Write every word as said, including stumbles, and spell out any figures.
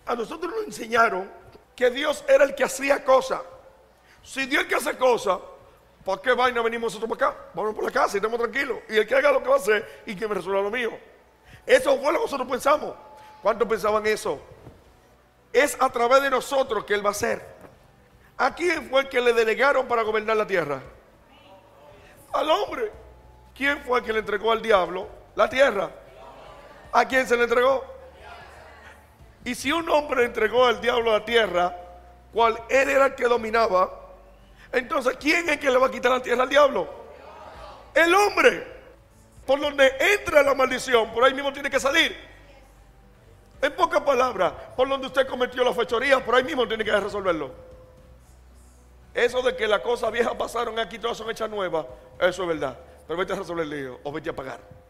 A nosotros nos enseñaron que Dios era el que hacía cosas. Si Dios es el que hace cosas, ¿por qué vaina venimos nosotros para acá? Vamos por la casa y estamos tranquilos. Y el que haga lo que va a hacer y que me resuelva lo mío. Eso fue lo que nosotros pensamos. ¿Cuántos pensaban eso? Es a través de nosotros que Él va a hacer. ¿A quién fue el que le delegaron para gobernar la tierra? Al hombre. ¿Quién fue el que le entregó al diablo la tierra? ¿A quién se le entregó? Y si un hombre entregó al diablo la tierra, cual él era el que dominaba, entonces ¿quién es que le va a quitar la tierra al diablo? El hombre. Por donde entra la maldición, por ahí mismo tiene que salir. En pocas palabras, por donde usted cometió la fechoría, por ahí mismo tiene que resolverlo. Eso de que las cosas viejas pasaron aquí, todas son hechas nuevas, eso es verdad. Pero vete a resolver el lío o vete a pagar.